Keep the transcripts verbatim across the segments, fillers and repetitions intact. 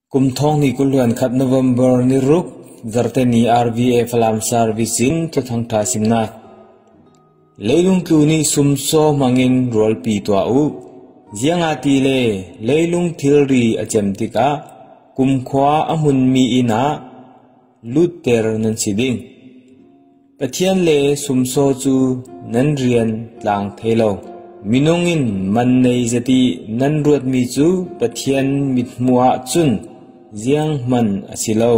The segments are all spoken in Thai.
กุมทองนี่กุลวนขัดโนเวมเบอร์นิรุกจารเตนีอาร์วีเอฟลามซาร์วิสินทุทังทาสิมนาเลลุงคูนี่สุมโซมังอินรอลปีตัวอูเจียงอาทิเลเลลุงทิลรีอเจมติกากุมขวาอมุนมีอินาลุตเตอร์นันสิดิงปะเทียนเลสุมโซจูนันเรียนลางเทโลมินงอินมันในจตินันรวดมีจูปะเทียนมิดมัวจุนเจียงมันอสิโล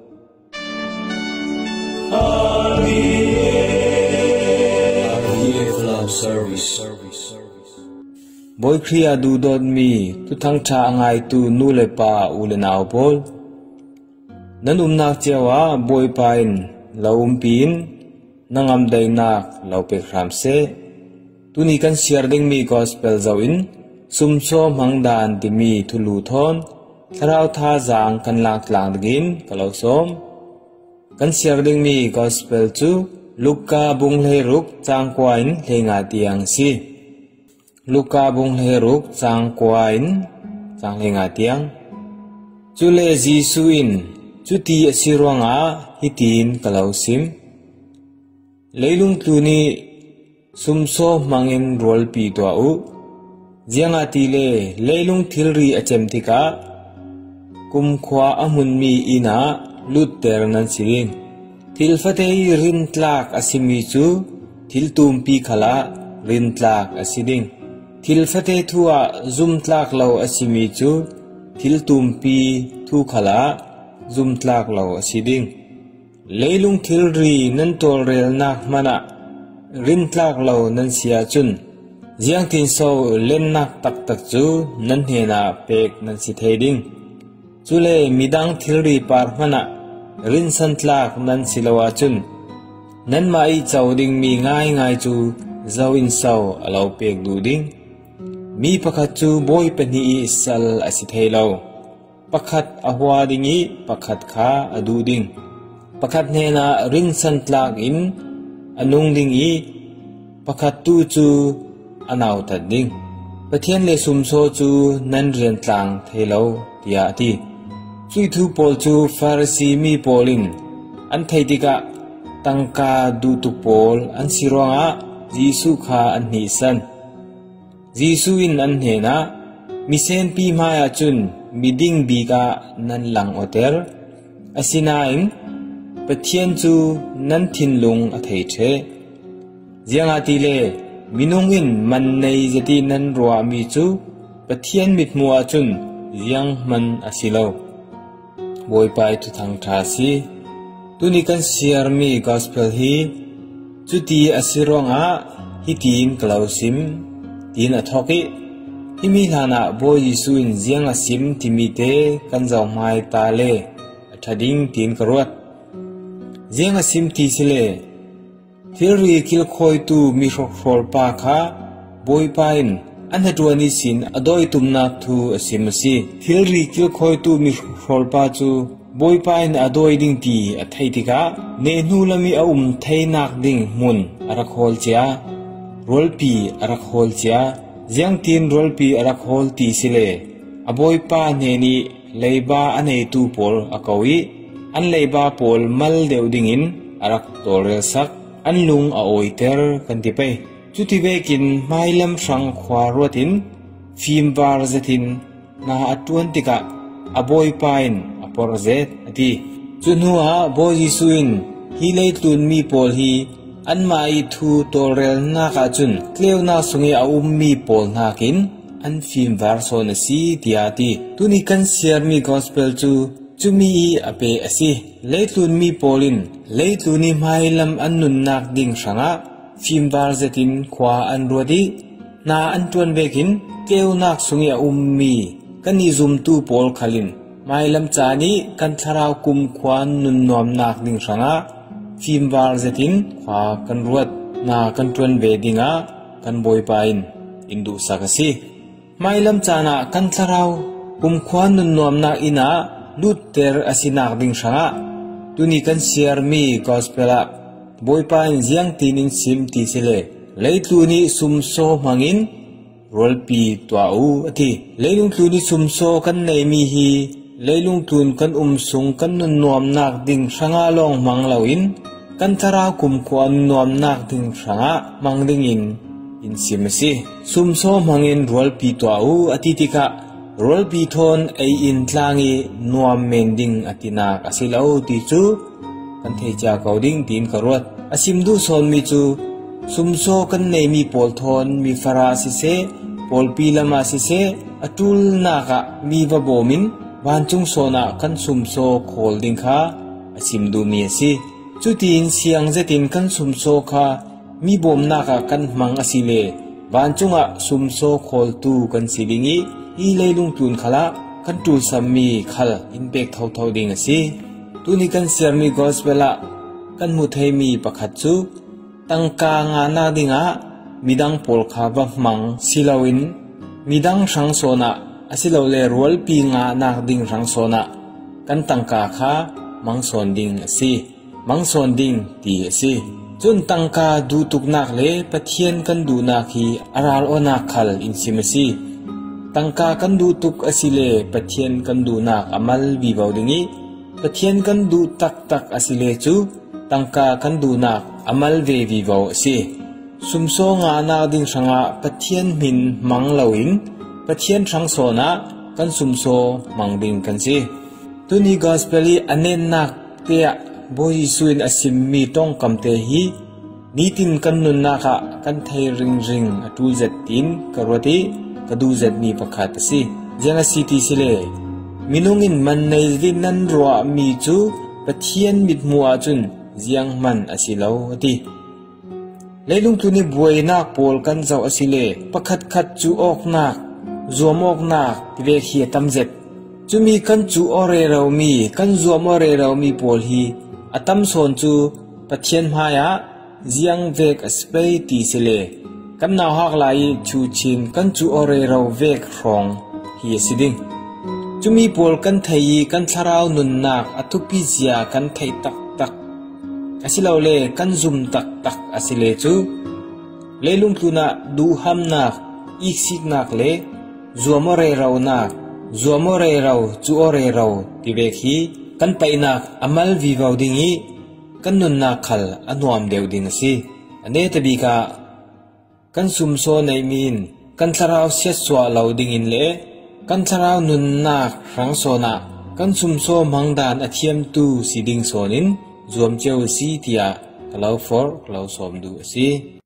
บอยครียดูดอนมีทุทังชาอังไอตูนูเลปาอุเลนาวพอลนันอุมนักเจวะบอยปายน์ลาอุมปีนนังอัมไดนักลาวเปครามเซตุนีกันเชียร์ดิงมีกอสเปลเจ้าอินสุมโซมังดานติมีทุลูทอนทราวท่าจางกันลากลางดินกลาวสมกันเชียร์ดิงมีกอสเปลจูลูกาบุงเลรุกจางควายน์เลงาตียงซีลูกาบุงเลรุกจางควายน์จางเลงาตียงจูเลจีซูอินจุตีอสิรวงอาฮิตินกลาวซิมเลลุงตุนีสุมโซมังอินรอลปีตัวอูเจียงอาทิเลเลลุงทิลรีอเจมติกากุมขวาอมุนมีอินาลุตเตอร์นันสิริงทิลฟเตยรินตลากอสิมิจูทิลตุมปีขลารินตลากอสิดิงทิลฟเตทัวซุมตลากเลาอสิมิจูทิลตุมปีทูขลาซุมตลากเลาอสิดิงเลลุงทิลรีนันโตเรลนักมานะรินตลากเลานันเสียจุนเจียงทินโซเล่นนักตักตักจูนันเฮนาเปกนันสิเทดิงจูเลมิดังทิลรีปาร์มานะรินสันตลากนันสิลาวาจุนนันมาอีเจ้าดิงมีง่ายง่ายจูเจ้าอินเซาอลาวเปกดูดิงมีประคัดจูบอยเป็นฮีสัลอสิเทลาวประคัดอหัวดิงีประคัดขาอดูดิงประคัดเฮนารินสันตลากอินอนุงดิงอีประคัดตูจูอนาวตัดดิงประเทศเลสุมโซจูนันเรียนตลางเทลาวติยาตีสุยทูปอลจูฟาริสีมีปอลินอันไทติกะตังกาดูตุปอลอันสิรวงะจีสุขาอันนิสันจีสุอินอันเฮนะมิเซนปีมายาจุนมิดิงบีกานันลังโอเตอร์อาศินาอิงปะเทียนจูนันทินลุงอเทเชเจียงอาทิเลมินุงอินมันในจตินันรัวมีจูปะเทียนมิดมัวจุนเจียงมันอสิโลบอยไปทุทังทาสีตุนิกันเสียร์มีกอสเปลฮีจุตีอสิรองอาฮิตีนกลาวซิมตีนอทอกิฮิมิลานะบอยยิสุอินเจียงอซิมทิมิเตกันจาวไมตาเลทัดิงตีนกรวดเจียงอซิมตีสิเลทิลรีคิลคอยตูมิโครโฟลปาคาบอยไปน์อันเหตุวันนี้สินอดอยตุมนักทูอสิมสีทิลรีคิลคอยตูมิโครโฟลปาจูบอยไปน์อดอยดิ่งตีอัฐิติกาเนนูลามีอาอุมไทนักดิ่งมุนอารักโฮลเจียรอลปีอารักโฮลเจียเจียงตีนรอลปีอารักโฮลตีสิเลอบอยปาเนนีเลบาอันเหตุปอลอากาวีอันเลบาปอลมัลเดวดิ่งินอารักโตเรสักอันลุงอาโอยเตอร์กันติเปจุติเวกินไม่ลำสังขวารวตินฟิมบาร์เซตินนาอัตวันติกะอบอยปายน์อปอร์เซตอติจุนหัวบอยยิสุอินฮิเลตุนมีปอลฮีอันมาอีทูโตเรลนาคาจุนเคลียวนาสุงอาอุมมีปอลนาคินอันฟิมบาร์โซนสีติอาติตุนิกันเซียร์มีกอสเปลจูจุมีอเปอสิเลตุนมีปอลินเลตุนิไม่ลำอันนุนนักดิ่งสังอาฟิมบาร์เซตินขวาอันรัวดีนาอันตวนเบกินเกวนักสุงยาอุมมีกันนิซุมตูปอลขลินไม่ลำจานีกันทาราวกุมควานนุนนอมนักดิ่งสังอาฟิมบาร์เซตินขวากันรัวดนากันตวนเบดิงอากันบอยปายน์อินดูสักสิไม่ลำจานากันทาราวกุมควานนุนนอมนักอินาลุตเตอร์อสินักดิ่งสังอาตุนิกันเสียร์มีกอสเปลาบอยปายน์เจียงตีนินซิมตีสิเลเลตุนีสุมโซมังอินรอลปีตัวอูอติเลลุงตุนิสุมโซกันในมีฮี leilung tun kan um sung kan nun nuam nak ding sanga long mang lawin kan thara kum kwan nuam nak ding sanga mang ding in in simasi sumso mangin rol pi to au atitika rol pi thon ai in tlangi nuam mending atinak asilau ti chu kan thei cha coding tin karot asim du son mi chu sumso kan nei mi pol thon mi fara si se pol pi lama si se atul naka mi va bomin wan chung sona kan sumso holding kha asim du mi si chutin siang zetin kan sumso kha mi bom naka kan mang asile wan chunga sumso khol tu kan silingi i leilung tun khala kan tu sammi khal in bek thau thau ding asi tuni kan sermi gospela kan mu thei mi pakhat chu tangka nga na dinga midang pol kha ba mang silawin midang sang sona asilaw le rol pi nga nak ding rang sona kan tangka kha mang son ding asi mang son ding ti asi chun tangka du tuk nak le pathian kan du na khi aral ona khal in simasi tangka kan du tuk asile pathian kan du nak amal bi baudingi pathian kan du tak tak asile chu tangka kan du nak amal ve vi bau asi sumso nga na ding sanga pathian min mang lawin pathian sang sona kan sumso mang ding kan si tuni gospeli anen nak te boy suin asim mi tong kamte hi nitin kan nun naka kan thai ring ring atul zat tin karoti kadu zat mi pakhat si janga city sile minungin man nei din nan ro mi chu pathian mit muwa chun jiang man asilau ati leilung tuni buai nak pol kan zau asile pakhat khat chu ok nak zuamok nak ve khia tamzet chumi kan chu ore raw mi kan zuam ore raw mi pol hi atam son chu pathian maya jiang vek aspai ti sile kan naw hak lai chu chin kan chu ore raw vek rong hi siding chumi pol kan thei kan tharau nun nak athupi zia kan thei tak tak asilaw le kan zum tak tak asile chu leilung tuna du ham nak iksik nak le zuamore raw nak zuamore raw chu ore raw ti vek hi kan painak amal vi vaw dingi kan nun na khal anuam deu ding si ane tabi ka kan sumso nei min kan tharau se swa lo ding in le kan tharau nun nak rang sona kan sumso mangdan athiam tu siding sonin zuam cheu si tia kalau for kalau som du si